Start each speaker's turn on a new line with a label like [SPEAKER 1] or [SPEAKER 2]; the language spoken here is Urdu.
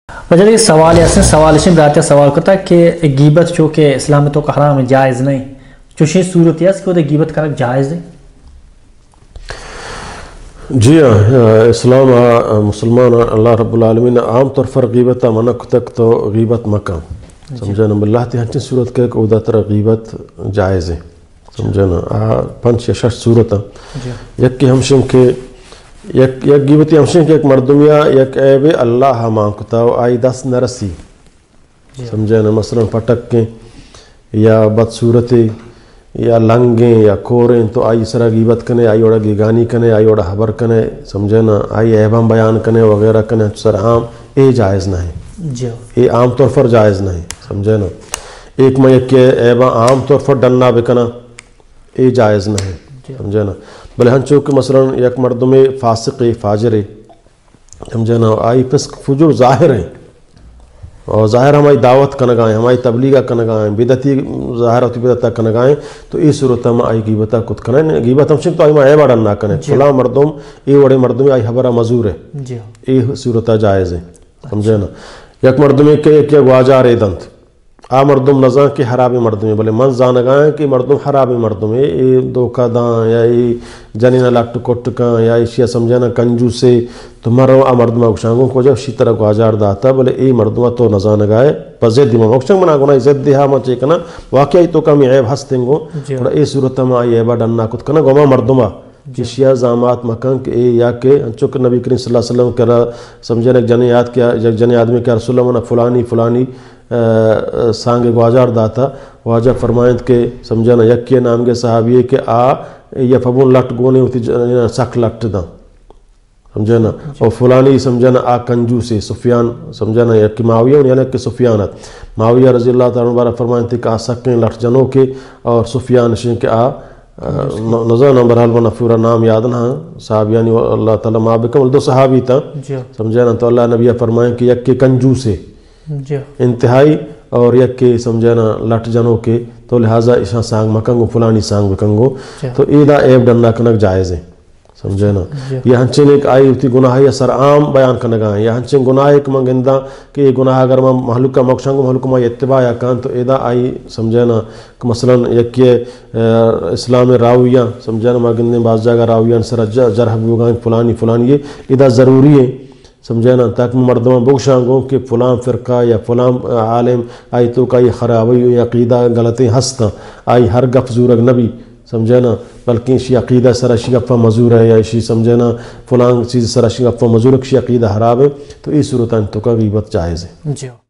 [SPEAKER 1] وجہ سوال ہے سوال برات سوال کرتا کہ غیبت جو کہ اسلام تو حرام جائز نہیں چوشی صورت ہے کہ غیبت کرنا جائز نہیں.
[SPEAKER 2] جی ہاں، اسلام مسلمان اللہ رب العالمین عام طور پر غیبت منع تک تو غیبت مکہ سمجھا نا اللہ تی ہنچی صورت کے اودا تر غیبت جائز ہے سمجھا نا پنچ یا شش صورت یک کی ہمشن کے یک غیبتی ہمشن کے ایک مردمیا یک عیب اللہ مانکتا آئی دس نرسی سمجھا نا مثلا پٹک کے یا بدصورتی یا لنگیں یا کوریں تو آئی سرا غیبت کنے آئی اوڑا گیگانی کنے آئی اوڑا حبر کنے سمجھے نا آئی عیبم بیان کنے وغیرہ کنے سر عام اے جائز نہیں اے عام طور پر جائز نہیں سمجھے نا. ایک میں یک عیبہ عام طور پر ڈلنا بکنا اے جائز نہیں سمجھے نا. بلے ہنچو کہ مثلا یک مردم فاسق فاجر سمجھے نا آئی پس فجر ظاہر ہیں اور ظاہر ہماری دعوت کنگائیں ہماری تبلیغہ کنگائیں بدعتی ظاہر ہوتی بدعتا کنگائیں تو اس صورت ہم آئی غیبتہ کت کنائیں غیبت ہم شک تو آئی میں عیب اڑن نہ کنیں فلاں مردم اے وڑے مردم آئی حبرہ مزور ہے اے صورتہ جائز ہے سمجھے نا. یک مردم کے ایک واجہ ریدنت آ مردم نظام کے حرابی مردم بلے من زانگائیں کہ مردم حرابی مردم ہے اے دوکہ داں یا ای جنینہ لکٹ کٹ کاں یا ایشیا سمجھانا کنجو سے تو مرو آ مردمہ اکشانگوں کو جب اسی طرح کو آجار داتا بلے ای مردمہ تو نزانگائے پا زد دیمہ اکشانگ منا گناہ زد دیہا ما چیکنا واقعی تو کمی عیب ہستنگو اور ای صورت ہم آئی عیبہ ڈننا کت کنا گوما مردمہ کشیا زامات مکان کہ اے یا کہ انچو کہ نبی کریم صلی اللہ علیہ وسلم کرا سمجھانا ایک جنی یاد کیا ایک جنی آدمی کیا رسول اللہ فلانی فلانی سانگ گواجار داتا واجہ فرمائند کے سمجھانا یکی نام کے صحابی ہے کہ آ یا فبون لٹ گونے ہوتی سکھ لٹ دا سمجھانا اور فلانی سمجھانا آ کنجو سے سفیان سمجھانا یکی معاویہ یعنی کہ سفیانت معاویہ رضی اللہ تعالیٰ بارہ فرمائند تھے کہ آ سکیں لٹ جنوں کے اور سفیان شن کے آ نظر نمبر حال بنا پورا نام یاد نہ صحابیانی اللہ تعالیٰ مابکم دو صحابی تھا سمجھانا تو اللہ نبی فرمائیں کہ یک کے کنجو سے انتہائی اور یک کے سمجھانا لٹ جنوں کے تو لہٰذا اشاں سانگ مکنگو فلانی سانگ بکنگو تو ایدہ عیب ڈننا کنک جائز ہے سمجھانا. یا ہنچین ایک آئی ہوتی گناہ یا سر عام بیان کنگائیں یا ہنچین گناہ ایک منگندہ کہ یہ گناہ اگر میں محلوکہ مکشنگو محلوکہ میں اتباع یا کان تو ایدہ آئی سمجھانا کہ مثلا یک اسلام راویہ سمجھانا مگندیں بعض جگہ راویان سر جرح بوگائیں فلانی فلانی یہ ایدہ ضروری ہے سمجھانا تاکہ مردمان بوشانگوں کہ فلان فرقہ یا فلان عالم آئی تو کا یہ خرابی یا عقیدہ غلطیں ہستا آئی ہر گف زورگ نبی سمجھانا بلکہ اسی عقیدہ سرشی گفہ مزور ہے یا اسی سمجھانا فلان چیز سرشی گفہ مزور ہے کسی عقیدہ حراب ہے تو اس صورتان تو کا غیبت جائز ہے.